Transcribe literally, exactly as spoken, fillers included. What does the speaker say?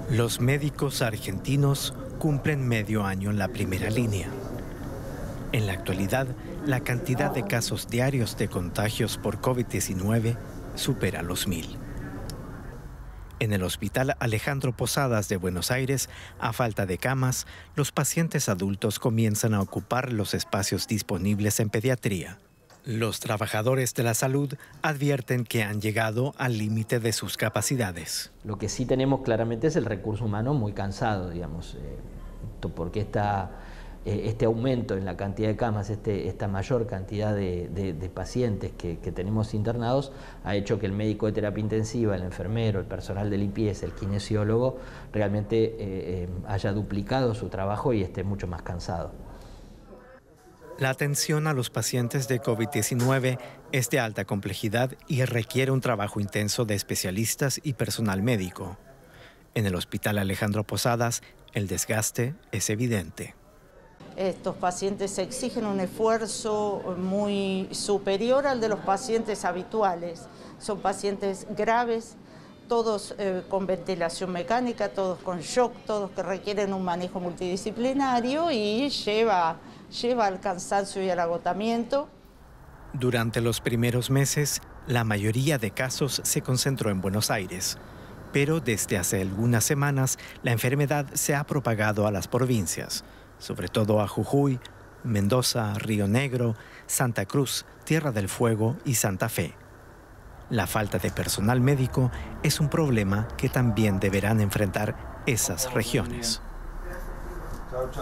Los médicos argentinos cumplen medio año en la primera línea. En la actualidad, la cantidad de casos diarios de contagios por COVID diecinueve supera los mil. En el Hospital Alejandro Posadas de Buenos Aires, a falta de camas, los pacientes adultos comienzan a ocupar los espacios disponibles en pediatría. Los trabajadores de la salud advierten que han llegado al límite de sus capacidades. Lo que sí tenemos claramente es el recurso humano muy cansado, digamos, eh, porque esta, eh, este aumento en la cantidad de camas, este, esta mayor cantidad de, de, de pacientes que, que tenemos internados, ha hecho que el médico de terapia intensiva, el enfermero, el personal de limpieza, el kinesiólogo, realmente eh, eh, haya duplicado su trabajo y esté mucho más cansado. La atención a los pacientes de COVID diecinueve es de alta complejidad y requiere un trabajo intenso de especialistas y personal médico. En el Hospital Alejandro Posadas, el desgaste es evidente. Estos pacientes exigen un esfuerzo muy superior al de los pacientes habituales. Son pacientes graves, todos eh, con ventilación mecánica, todos con shock, todos que requieren un manejo multidisciplinario y lleva, lleva al cansancio y al agotamiento. Durante los primeros meses, la mayoría de casos se concentró en Buenos Aires, pero desde hace algunas semanas la enfermedad se ha propagado a las provincias, sobre todo a Jujuy, Mendoza, Río Negro, Santa Cruz, Tierra del Fuego y Santa Fe. La falta de personal médico es un problema que también deberán enfrentar esas regiones.